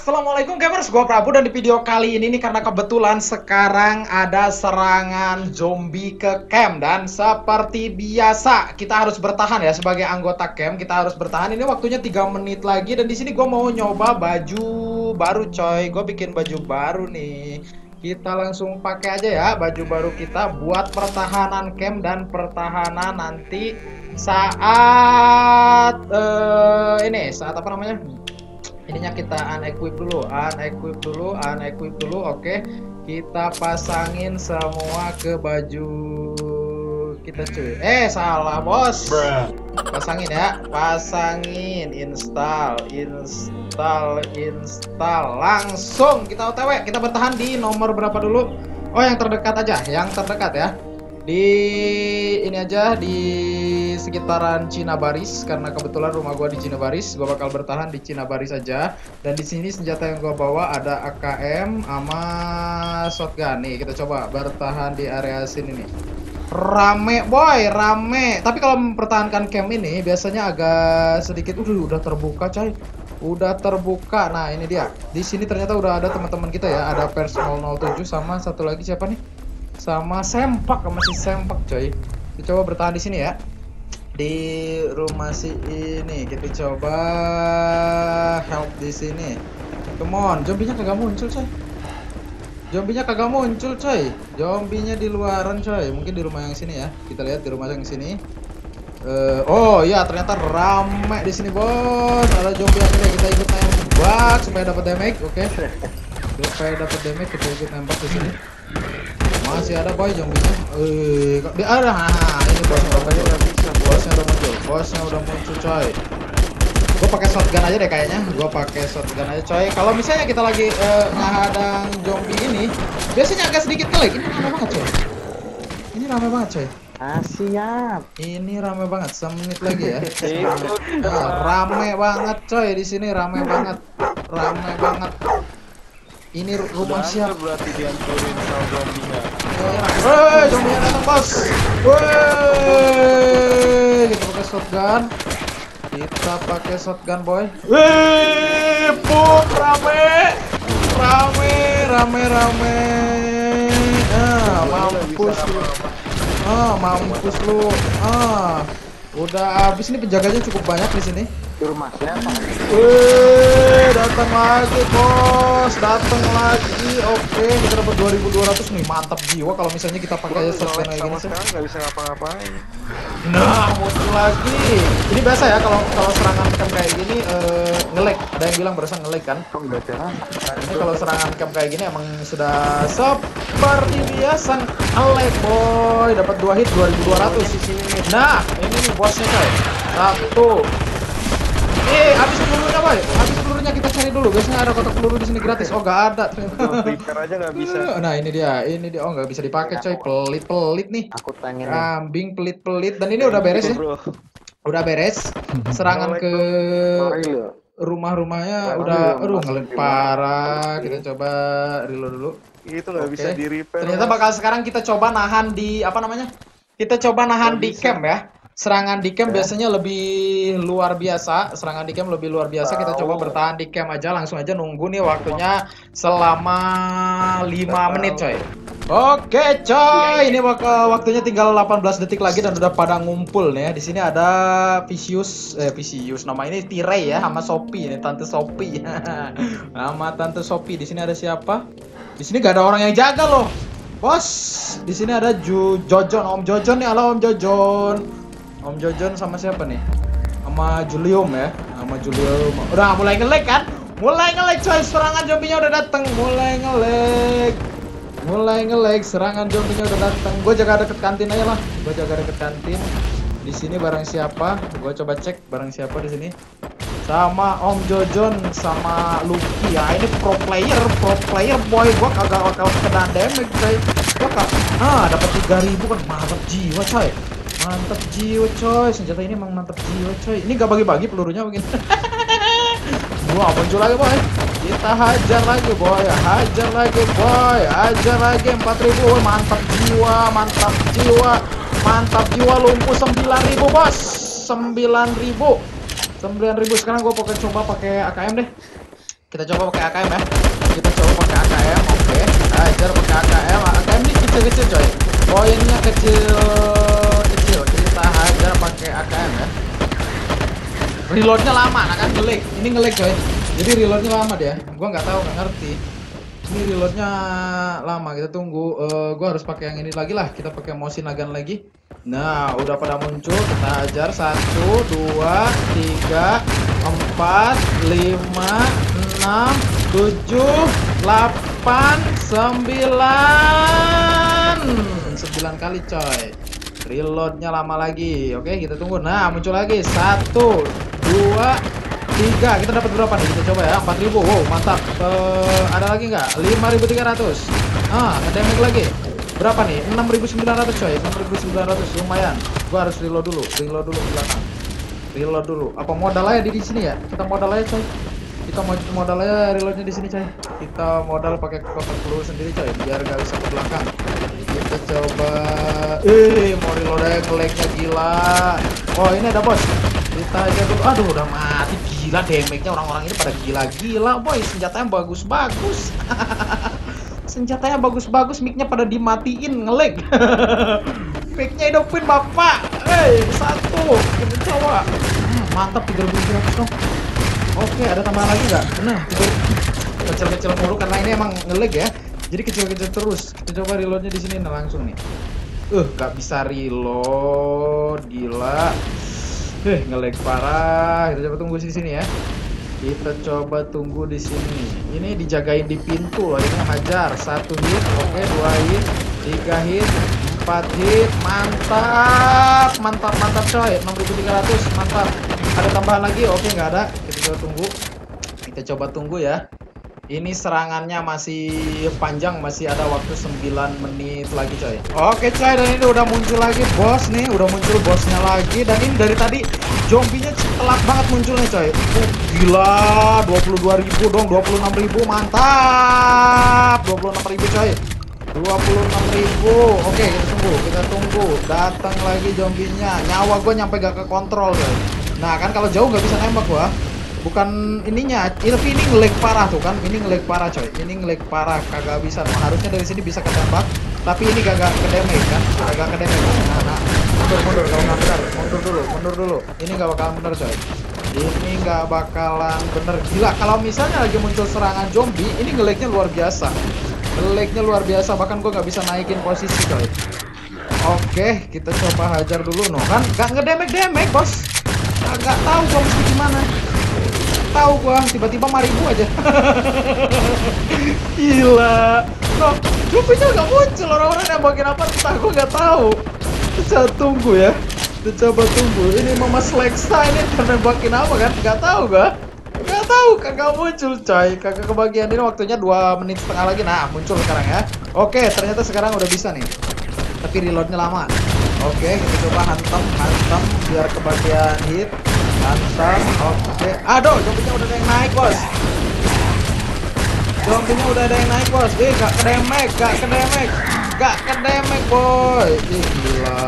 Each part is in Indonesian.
Assalamualaikum gamers, gua Prabu dan di video kali ini nih karena kebetulan sekarang ada serangan zombie ke camp dan seperti biasa kita harus bertahan ya sebagai anggota camp, kita harus bertahan. Ini waktunya 3 menit lagi dan di sini gua mau nyoba baju baru coy. Gua bikin baju baru nih. Kita langsung pakai aja ya baju baru kita buat pertahanan camp dan pertahanan nanti saat saat apa namanya? Ininya kita unequip dulu, oke. Kita pasangin semua ke baju kita cuy. Salah bos. Pasangin ya, install. Langsung kita OTW, kita bertahan di nomor berapa dulu? Oh, yang terdekat aja, yang terdekat ya. Di ini aja di sekitaran Cinabaris karena kebetulan rumah gua di Cinabaris, gua bakal bertahan di Cinabaris aja. Dan di sini senjata yang gua bawa ada AKM sama shotgun nih. Kita coba bertahan di area sini nih. Rame boy, rame. Tapi kalau mempertahankan camp ini biasanya agak sedikit udah terbuka coy. Udah terbuka. Nah, ini dia. Di sini ternyata udah ada teman-teman kita ya. Ada Pers 007 sama satu lagi siapa nih? Sama Sempak, masih Sempak coy. Kita coba bertahan di sini ya. Di rumah si ini kita coba help di sini. Come on, zombinya kagak muncul coy. Zombinya di luaran coy. Mungkin di rumah yang sini ya. Kita lihat di rumah yang sini. Oh iya, ternyata rame di sini bos. Ada zombie yang ini, kita ikut nembak supaya dapat damage. Oke. Supaya dapat damage kita ikut nembak di sini. Masih ada boy zombinya. Di arah. Ini bosnya udah muncul coy. Gue pakai shotgun aja deh kayaknya. Coy. Kalau misalnya kita lagi ngehadang zombie ini, biasanya agak sedikit ngelag. Ini rame banget coy. Siap. Ini rame banget. Semenit lagi ya. Rame banget coy di sini, rame banget. Ini rumah siapa? Berarti dihancurin sama zombinya. Zombinya datang bos. Kita pakai shotgun boy. Boom, rame. Mampus lu. Udah habis. Ini penjaganya cukup banyak di sini. Di rumah siapa? Datang lagi bos, Oke, kita dapat 2.200 nih, mantap jiwa kalau misalnya kita pakai shotgun kayak gini sih. Nggak bisa ngapa-ngapain. Nah, muncul lagi. Ini biasa ya kalau serangan camp kayak gini nge-lag. Ada yang bilang berasa nge-lag kan? Ini kalau serangan camp kayak gini emang sudah seperti biasa nge-lag boy. Dapat 2 hit 2.200 di sini nih. Nah, ini nih bosnya coy. Satu. Habis pelurunya boy. Habis pelurunya kita cari dulu. Biasanya ada kotak peluru di sini gratis. Oh, nggak ada ternyata. Repair aja nggak bisa. Nah, ini dia. Oh, nggak bisa dipakai coy. Pelit nih. Aku pengen Kambing pelit. Dan ini udah beres ya. Udah beres. Serangan ke rumah-rumahnya udah ngelit parah. Kita coba reload dulu. Itu nggak bisa di repair. Ternyata bakal sekarang kita coba nahan di apa namanya? Kita coba nahan di camp ya. Serangan di camp biasanya lebih luar biasa. Kita coba bertahan di camp aja. Langsung aja nunggu nih waktunya selama 5 menit coy. Oke coy, ini waktunya tinggal 18 detik lagi dan udah pada ngumpul nih ya. Di sini ada Vicious nama ini Tirei ya, sama Sophie ini Tante Sophie. Nama Tante Sophie. Di sini ada siapa? Di sini gak ada orang yang jaga loh. Bos, di sini ada Jojon, Om Jojon nih. Halo Om Jojon. Om Jojon sama siapa nih? Sama Julium ya. Udah mulai nge-lag kan? Coy, serangan zombinya udah datang. Mulai nge-lag, serangan zombinya udah datang. Gue jaga deket kantin aja lah. Di sini barang siapa? Gue coba cek barang siapa di sini. Sama Om Jojon sama Lucky ya. Ini pro player boy. Gue kagak bakal kena damage coy. Dapat 3.000 kan, mantap jiwa coy. Senjata ini emang mantap jiwa coy. Ini gak bagi-bagi pelurunya begini. Wah, muncul lagi boy. Kita hajar lagi boy. 4.000. Mantap jiwa. Lumpuh 9.000 bos. 9.000. Sekarang gue coba pakai AKM deh. Kita coba pakai AKM ya. Kita coba pakai AKM. Oke, kita ajar pakai AKM. AKM ini kecil-kecil coy. Poinnya kecil-kecil. Kita hajar pakai AKM ya. Reloadnya lama, nah kan ngelag. Ini ngelag coy. Jadi reloadnya lama dia. Gua nggak tahu, nggak ngerti. Ini reloadnya lama. Kita tunggu. Gua harus pakai yang ini lagi lah. Kita pakai motion nagan lagi. Nah, udah pada muncul. Kita hajar 1, 2, 3, 4, 5, 6, 7, 8, 9. 9 kali coy. Reloadnya lama lagi. Oke, kita tunggu. Nah, muncul lagi. 1, 2, 3. Kita dapat berapa nih? Kita coba ya. 4.000. Wow, mantap. Ada lagi nggak? 5.300. Ngedamage lagi. Berapa nih? 6.900 coy. 6.900 lumayan. Gua harus reload dulu. Reload dulu ke belakang. Reload dulu. Apa modal aja di sini ya? Kita modal aja coy. Kita modal aja reloadnya di sini coy. Kita modal pakai kotak peluru sendiri coy, biar gak bisa ke belakang. Kita coba. Mau reload aja, nge-lag-nya gila. Oh, ini ada bos. Kita aja dulu. Aduh, udah mati. Gila damage-nya, orang-orang ini pada gila-gila boy. Senjatanya bagus-bagus. Senjatanya bagus-bagus, mic-nya pada dimatiin, nge-lag. Mic-nya hidupin bapak. 1. Kita coba. Mantap, 3.300 dong. Oke, ada tambahan lagi nggak? Nah, kecil-kecil mulu karena ini emang nge-lag ya. Jadi kecil-kecil terus. Kita coba reloadnya di sini langsung nih. Nggak bisa reload, gila. Nge-lag parah. Kita coba tunggu di sini ya. Kita coba tunggu di sini. Ini dijagain di pintu loh. Ini hajar. 1 hit, oke, 2 hit, 3 hit, 4 hit. Mantap, mantap, mantap coy. 6.300, mantap. Ada tambahan lagi? Oke, nggak ada. Kita coba tunggu. Kita coba tunggu ya. Ini serangannya masih panjang, masih ada waktu 9 menit lagi coy. Oke coy, dan ini udah muncul lagi bos nih, udah muncul bosnya lagi. Dan ini dari tadi zombinya telat banget munculnya coy. Gila, 22.000 dong, 26.000, mantap. 26.000 coy. 26.000. Oke, kita tunggu. Datang lagi zombinya. Nyawa gue nyampe gak ke kontrol coy. Nah kan kalau jauh nggak bisa nembak gua. Bukan ininya, tapi ini nge-lag parah tuh kan. Ini nge-lag parah coy. Ini nge-lag parah, kagak bisa. Nah, harusnya dari sini bisa ketembak, tapi ini kagak ke-damage kan? Kagak ke-damage. Nah, mundur kalau nggak benar. Mundur dulu. Ini nggak bakalan bener coy. Ini nggak bakalan bener. Gila, kalau misalnya lagi muncul serangan zombie, ini nge-lagnya luar biasa. Nge-lagnya luar biasa, bahkan gua nggak bisa naikin posisi coy. Oke, kita coba hajar dulu no kan. Nggak nge-damage bos. Agak tahu gua mesti gimana. Tahu gua tiba-tiba 5.000 aja. Gila. Loh, zombinya nggak muncul, orang-orang nembakin apa entah, gua nggak tahu. Kita tunggu ya. Kita coba tunggu. Ini Mama Slexa ini nembakin apa kan? Nggak tahu gua. Nggak tahu, kagak muncul coy. Kagak kebagian. Ini waktunya 2 menit setengah lagi. Nah, muncul sekarang ya. Oke, ternyata sekarang udah bisa nih. Tapi reloadnya lama. Oke, kita coba hantam biar kebagian hit. Hantam, oke. Aduh, zombinya udah ada yang naik bos. Zombinya udah ada yang naik bos. Gak ke damage boy. Gila.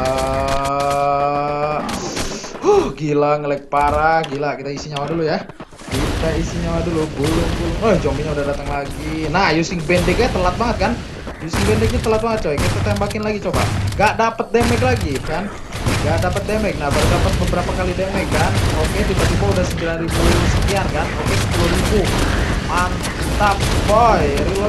Gila, nge-lag parah. Gila, kita isi nyawa dulu ya. Bulung. Zombinya udah datang lagi. Nah, using bandage-nya telat banget kan? Using bandage-nya telat banget coy. Kita tembakin lagi coba. Gak dapet damage lagi kan? Gak dapet damage. Nah, baru dapat beberapa kali damage kan? Oke, tiba-tiba udah 9.000 sekian kan? Oke, 10.000. Mantap boy. Reload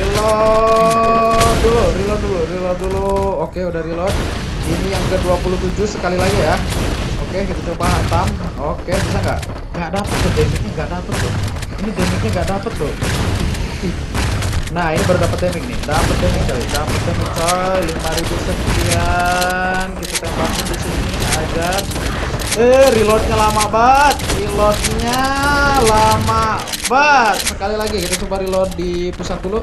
dulu. Oke, udah reload. Ini yang ke-27 sekali lagi ya. Oke, kita coba hantam. Oke, bisa nggak? Nggak dapet tuh damage-nya, nggak dapet tuh. Ini damage-nya nggak dapet tuh. Nah, ini baru dapat damage nih. Dapat damage coy. 5.000 sekian. Kita tembakin di sini aja. Reloadnya lama banget. Sekali lagi kita coba reload di pusat dulu.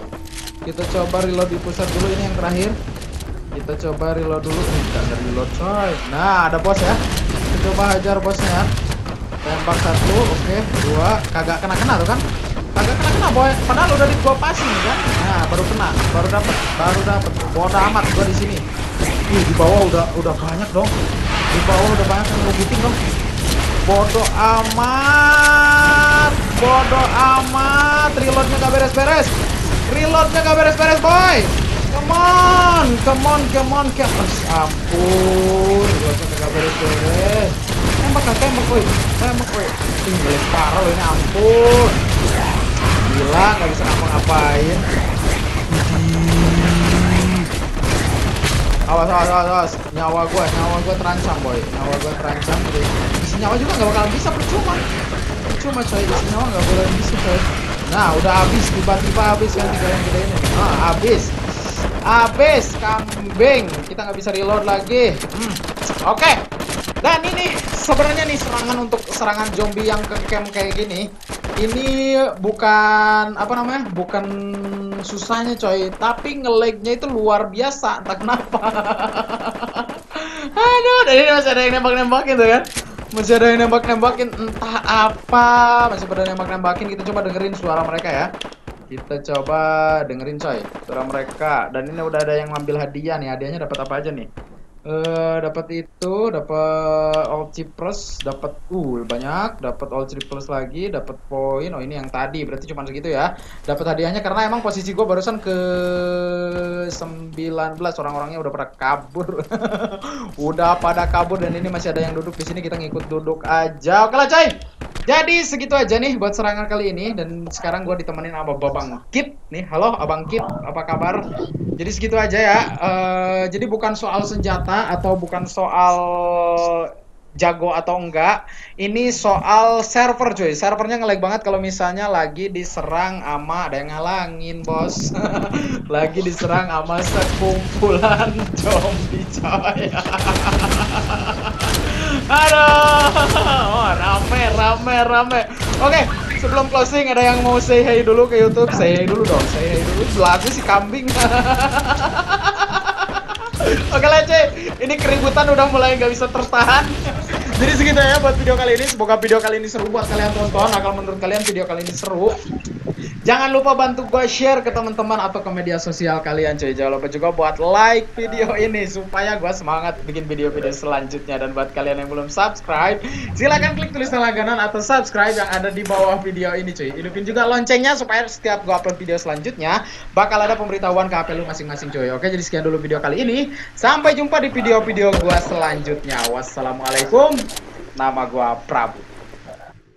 Ini yang terakhir. Kita coba reload dulu. Nggak ada reload coy. Nah, ada bos ya. Kita coba hajar bosnya. Tembak 1, oke, 2. Kagak kena tuh kan? Kagak kena boy. Padahal udah gua passing kan? Nah, baru dapat. Bodoh amat gua di sini. Di bawah udah banyak dong. Di bawah udah banyak yang ngebutin dong. Bodoh amat. Bodoh amat. Reloadnya gak beres-beres. Reloadnya gak beres-beres, boy. Come on. Ampun. Reloadnya gak beres-beres. Tembak, boy. Tinggal parah loh ini, ampun. Gila, gak bisa ngapa-ngapain. Awas. Nyawa gua terancam, boy. Isi nyawa juga gak bakalan bisa, percuma coy, isi nyawa gak boleh bisa, coy. Nah, udah habis, tiba-tiba habis kan 3 yang gede ini. Habis, kambing. Kita nggak bisa reload lagi. Oke. Dan ini sebenarnya nih serangan zombie yang ke camp kayak gini. Ini bukan bukan susahnya, coy, tapi nge-lag-nya itu luar biasa, entah kenapa. Aduh, dan ini masih ada yang nembak-nembakin tuh kan. Masih ada yang nembak-nembakin entah apa. Kita coba dengerin suara mereka ya. Kita coba dengerin, coy, suara mereka. Dan ini udah ada yang ngambil hadiah nih. Hadiahnya dapat apa aja nih? Dapat all chippers, dapat banyak, dapat all chippers lagi, dapat poin. Oh, ini yang tadi berarti cuma segitu ya. Dapat hadiahnya karena emang posisi gue barusan ke 19, orang-orangnya udah pada kabur. Udah pada kabur dan ini masih ada yang duduk di sini, kita ngikut duduk aja. Oke lah, coy. Jadi segitu aja nih buat serangan kali ini, dan sekarang gue ditemenin sama Babang Kip nih. Halo Abang Kip, apa kabar? Jadi segitu aja ya. Jadi bukan soal senjata atau bukan soal jago atau enggak. Ini soal server, cuy. Servernya nge-lag banget kalau misalnya lagi diserang sama, ada yang ngalangin, bos. Lagi diserang sama sekumpulan zombie, coy. Aduh, rame. Oke, sebelum closing ada yang mau say hey dulu ke YouTube? Say hey dulu dong, Belagu si kambing. Oke lah, cuy, ini keributan udah mulai nggak bisa tertahan. Jadi segitu ya buat video kali ini. Semoga video kali ini seru buat kalian tonton. Nah, kalau menurut kalian video kali ini seru, jangan lupa bantu gue share ke teman-teman atau ke media sosial kalian, cuy. Jangan lupa juga buat like video ini supaya gue semangat bikin video-video selanjutnya. Dan buat kalian yang belum subscribe, silahkan klik tulisan langganan atau subscribe yang ada di bawah video ini, cuy. Hidupin juga loncengnya supaya setiap gue upload video selanjutnya bakal ada pemberitahuan ke HP lu masing-masing, cuy. Oke, jadi sekian dulu video kali ini. Sampai jumpa di video-video gue selanjutnya. Wassalamualaikum. Nama gue Prabu.